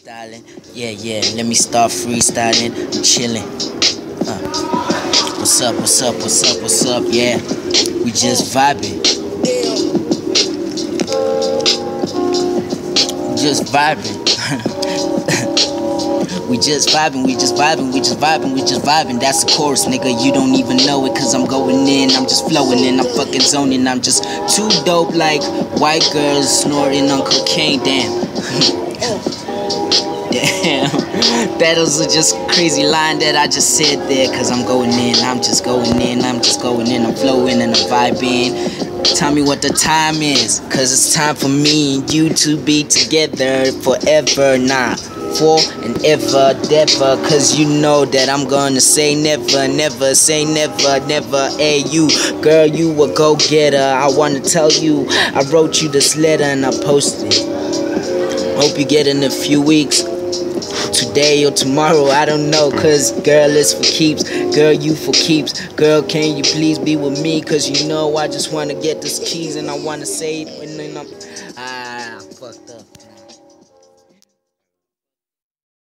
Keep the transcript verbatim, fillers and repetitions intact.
Freestyling, yeah, yeah. Let me start freestyling. I'm chilling. Uh, what's up? What's up? What's up? What's up? Yeah, we just vibing. Just vibing. We just vibing, we just vibing, we just vibing, we just vibing. That's the chorus, nigga. You don't even know it, cause I'm going in, I'm just flowing in, I'm fucking zoning. I'm just too dope like white girls snorting on cocaine. Damn. Damn. That was a just crazy line that I just said there, cause I'm going in, I'm just going in, I'm just going in, I'm flowing and I'm vibing. Tell me what the time is, cause it's time for me and you to be together forever. Nah, for and ever, never, cause you know that I'm gonna say never, never, say never, never. Hey you, girl, you a go-getter. I wanna tell you, I wrote you this letter and I posted it. Hope you get it in a few weeks, today or tomorrow, I don't know, cause girl, it's for keeps. Girl, you for keeps. Girl, can you please be with me, cause you know I just wanna get this keys and I wanna say it when I'm ah fucked up.